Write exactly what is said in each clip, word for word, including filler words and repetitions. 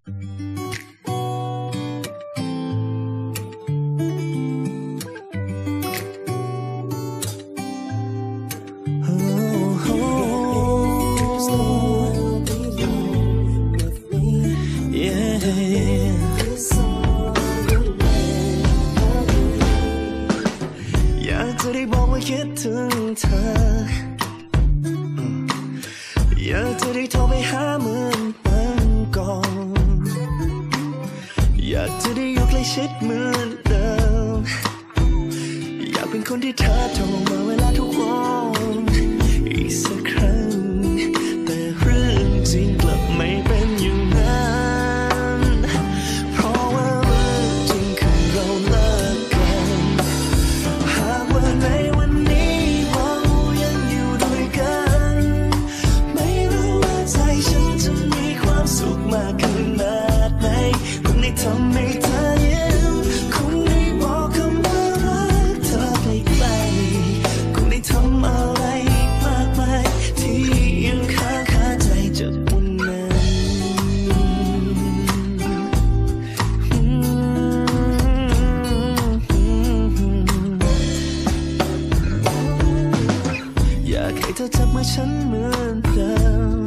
อยากจะได้บอกว่าคิดถึงเธออยากจะได้โทรไปหาเหมือนเมื่อก่อนอยากจะได้อยู่ใกล้ชิดเหมือนเดิมอยากเป็นคนที่เธอโทรมาเวลาทุกวันอีกสักครั้งแต่เรื่องจริงกลับไม่เป็นอย่างนั้นเพราะว่าเรื่องจริงคือเราเลิกกันหากว่าในวันนี้เรายังอยู่ด้วยกันไม่รู้ว่าใจฉันจะมีความสุขมากขนาดไหนคงได้ทำให้เธอยิ้มคงได้บอกคำว่ารักเธอใกล้ๆคงได้ทำอะไรมากมายที่ยังค้างคาใจจากวันนั้นอยากให้เธอจับมือฉันเหมือนเดิม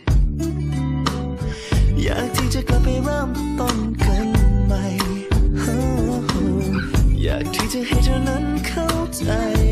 อยากที่จะกลับไปเริ่มต้นกันใหม่อยากที่จะให้เธอนั้นเข้าใจ